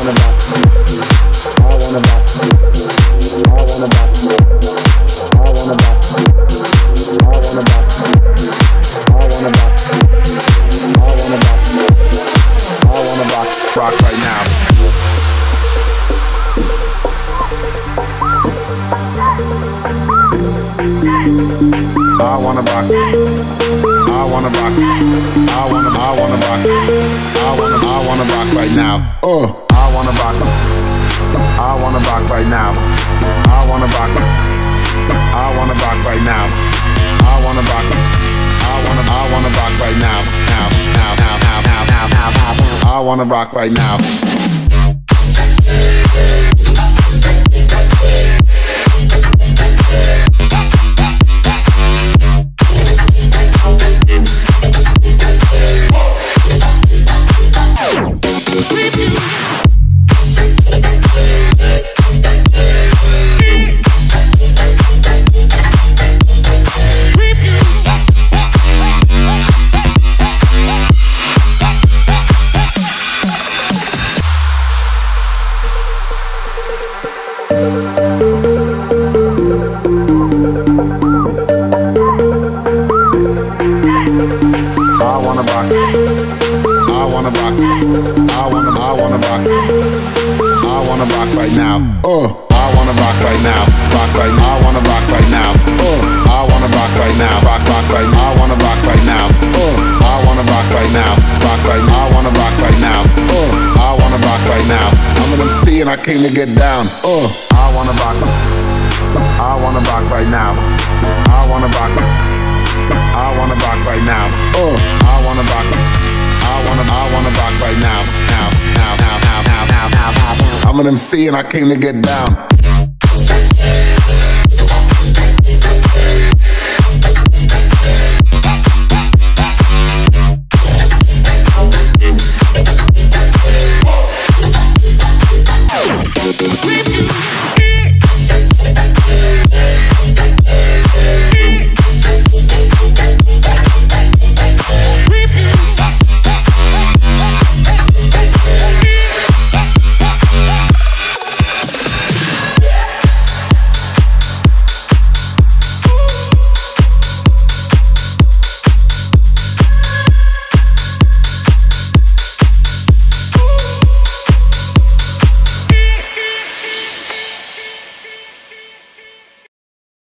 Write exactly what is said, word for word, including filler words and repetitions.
I wanna rock right now. I came to get down. Uh. I wanna rock. I wanna rock right now. I wanna rock. I wanna rock right now. Uh. I wanna rock. I wanna. I wanna rock right now. Now, now, now, now, now, now, now, now. I'm an M C and I came to get down.